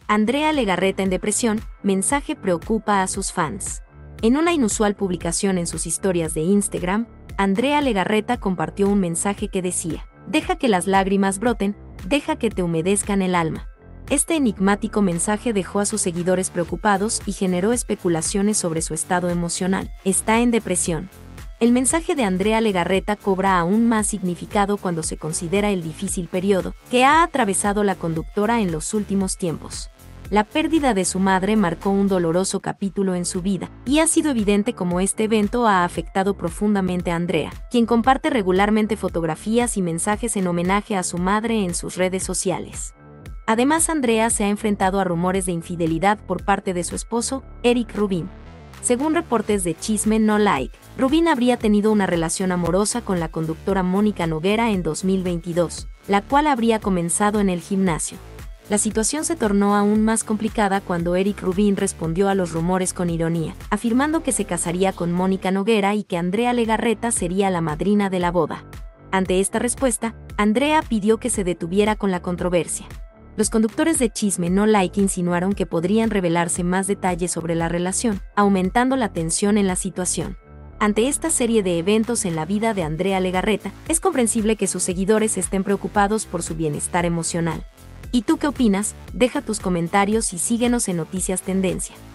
Andrea Legarreta en depresión, mensaje preocupa a sus fans. En una inusual publicación en sus historias de Instagram, Andrea Legarreta compartió un mensaje que decía: "Deja que las lágrimas broten, deja que te humedezcan el alma". Este enigmático mensaje dejó a sus seguidores preocupados y generó especulaciones sobre su estado emocional. Está en depresión. El mensaje de Andrea Legarreta cobra aún más significado cuando se considera el difícil periodo que ha atravesado la conductora en los últimos tiempos. La pérdida de su madre marcó un doloroso capítulo en su vida, y ha sido evidente cómo este evento ha afectado profundamente a Andrea, quien comparte regularmente fotografías y mensajes en homenaje a su madre en sus redes sociales. Además, Andrea se ha enfrentado a rumores de infidelidad por parte de su esposo, Eric Rubin. Según reportes de Chisme No Like, Rubin habría tenido una relación amorosa con la conductora Mónica Noguera en 2022, la cual habría comenzado en el gimnasio. La situación se tornó aún más complicada cuando Eric Rubin respondió a los rumores con ironía, afirmando que se casaría con Mónica Noguera y que Andrea Legarreta sería la madrina de la boda. Ante esta respuesta, Andrea pidió que se detuviera con la controversia. Los conductores de Chisme No Like insinuaron que podrían revelarse más detalles sobre la relación, aumentando la tensión en la situación. Ante esta serie de eventos en la vida de Andrea Legarreta, es comprensible que sus seguidores estén preocupados por su bienestar emocional. ¿Y tú qué opinas? Deja tus comentarios y síguenos en Noticias Tendencia.